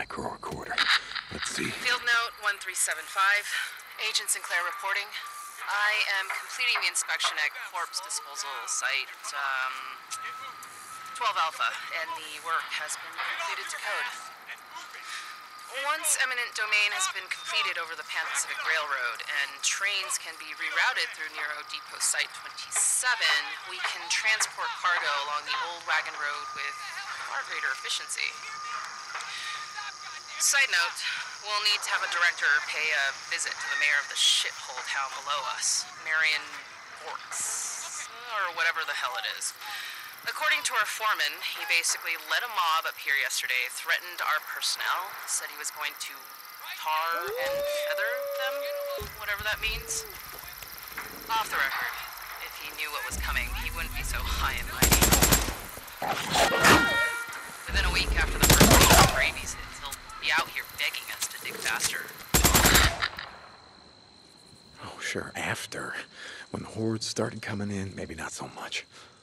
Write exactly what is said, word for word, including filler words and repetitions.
macro recorder. Let's see. Field note one three seven five. Agent Sinclair reporting. I am completing the inspection at corpse disposal site um, twelve Alpha, and the work has been completed to code. Once eminent domain has been completed over the Pan-Pacific Railroad and trains can be rerouted through Nero Depot Site twenty-seven, we can transport cargo along the old wagon road with far greater efficiency. Side note, we'll need to have a director pay a visit to the mayor of the shithole town below us, Marion Bortz, or whatever the hell it is. According to our foreman, he basically led a mob up here yesterday, threatened our personnel, said he was going to tar and feather them, whatever that means. Off the record, if he knew what was coming, he wouldn't be so high and mighty. Within a week after the first wave of rabies hits, he'll be out here begging us to dig faster. Oh, sure, after. When the hordes started coming in, maybe not so much.